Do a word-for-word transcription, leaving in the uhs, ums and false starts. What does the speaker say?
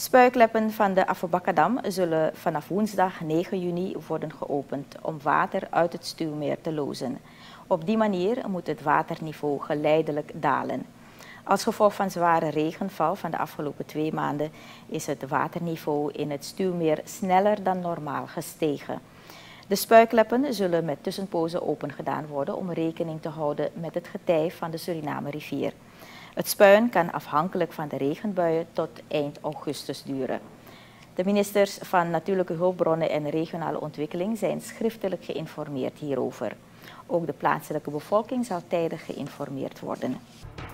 Spuikleppen van de Afobakadam zullen vanaf woensdag negen juni worden geopend om water uit het stuwmeer te lozen. Op die manier moet het waterniveau geleidelijk dalen. Als gevolg van zware regenval van de afgelopen twee maanden is het waterniveau in het stuwmeer sneller dan normaal gestegen. De spuikleppen zullen met tussenpozen opengedaan worden om rekening te houden met het getij van de Suriname-rivier. Het spuien kan afhankelijk van de regenbuien tot eind augustus duren. De ministers van Natuurlijke Hulpbronnen en Regionale Ontwikkeling zijn schriftelijk geïnformeerd hierover. Ook de plaatselijke bevolking zal tijdig geïnformeerd worden.